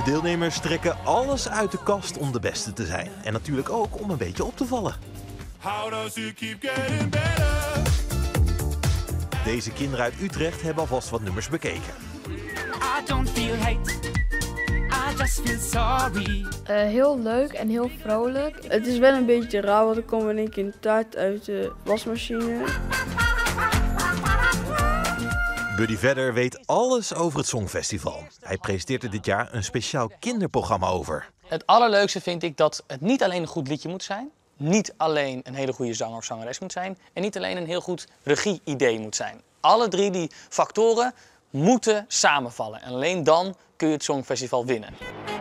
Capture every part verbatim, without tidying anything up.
De deelnemers trekken alles uit de kast om de beste te zijn. En natuurlijk ook om een beetje op te vallen. Deze kinderen uit Utrecht hebben alvast wat nummers bekeken. I don't feel hate, I just feel sorry. Uh, heel leuk en heel vrolijk. Het is wel een beetje raar, want er komt in één keer een taart uit de wasmachine. Buddy Vedder weet alles over het Songfestival. Hij presenteert er dit jaar een speciaal kinderprogramma over. Het allerleukste vind ik dat het niet alleen een goed liedje moet zijn, niet alleen een hele goede zanger of zangeres moet zijn en niet alleen een heel goed regie-idee moet zijn. Alle drie die factoren moeten samenvallen en alleen dan kun je het Songfestival winnen.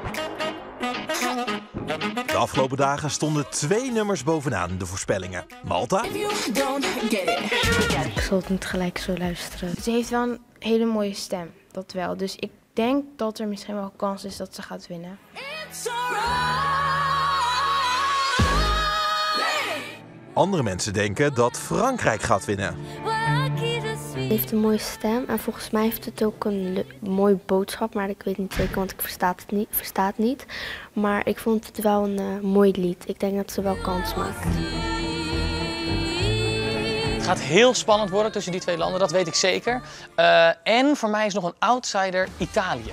De afgelopen dagen stonden twee nummers bovenaan de voorspellingen. Malta. Ik zal het niet gelijk zo luisteren. Ze heeft wel een hele mooie stem, dat wel. Dus ik denk dat er misschien wel kans is dat ze gaat winnen. Andere mensen denken dat Frankrijk gaat winnen. Ze heeft een mooie stem en volgens mij heeft het ook een mooie boodschap, maar ik weet niet zeker, want ik versta het niet. Versta het niet. Maar ik vond het wel een uh, mooi lied. Ik denk dat ze wel kans maakt. Het gaat heel spannend worden tussen die twee landen, dat weet ik zeker. Uh, en voor mij is nog een outsider Italië.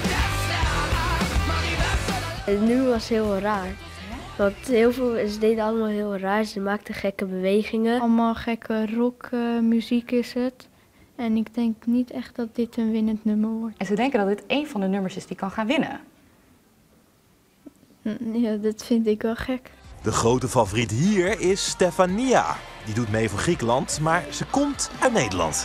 En nu was het heel raar. Want heel veel, ze deden allemaal heel raar. Ze maakten gekke bewegingen. Allemaal gekke rockmuziek uh, is het. En ik denk niet echt dat dit een winnend nummer wordt. En ze denken dat dit één van de nummers is die kan gaan winnen. Ja, dat vind ik wel gek. De grote favoriet hier is Stefania. Die doet mee voor Griekenland, maar ze komt uit Nederland.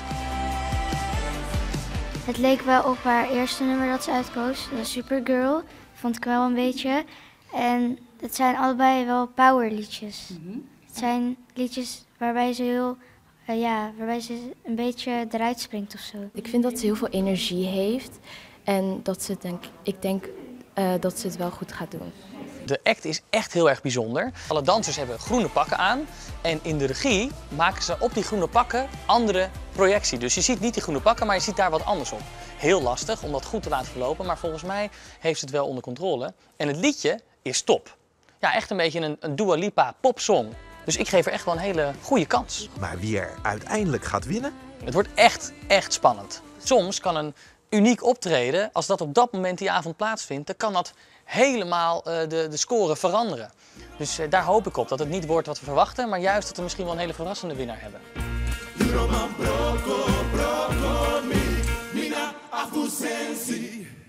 Het leek wel op haar eerste nummer dat ze uitkoos, Supergirl. Vond ik wel een beetje. En het zijn allebei wel powerliedjes. Mm-hmm. Het zijn liedjes waarbij ze heel, uh, ja, waarbij ze een beetje eruit springt of zo. Ik vind dat ze heel veel energie heeft en dat ze denk, ik denk uh, dat ze het wel goed gaat doen. De act is echt heel erg bijzonder. Alle dansers hebben groene pakken aan en in de regie maken ze op die groene pakken andere projectie. Dus je ziet niet die groene pakken, maar je ziet daar wat anders op. Heel lastig om dat goed te laten verlopen, maar volgens mij heeft ze het wel onder controle. En het liedje is top. Ja, echt een beetje een, een Dua Lipa popsong. Dus ik geef er echt wel een hele goede kans. Maar wie er uiteindelijk gaat winnen? Het wordt echt, echt spannend. Soms kan een uniek optreden, als dat op dat moment die avond plaatsvindt, dan kan dat helemaal uh, de, de score veranderen. Dus uh, daar hoop ik op dat het niet wordt wat we verwachten, maar juist dat we misschien wel een hele verrassende winnaar hebben.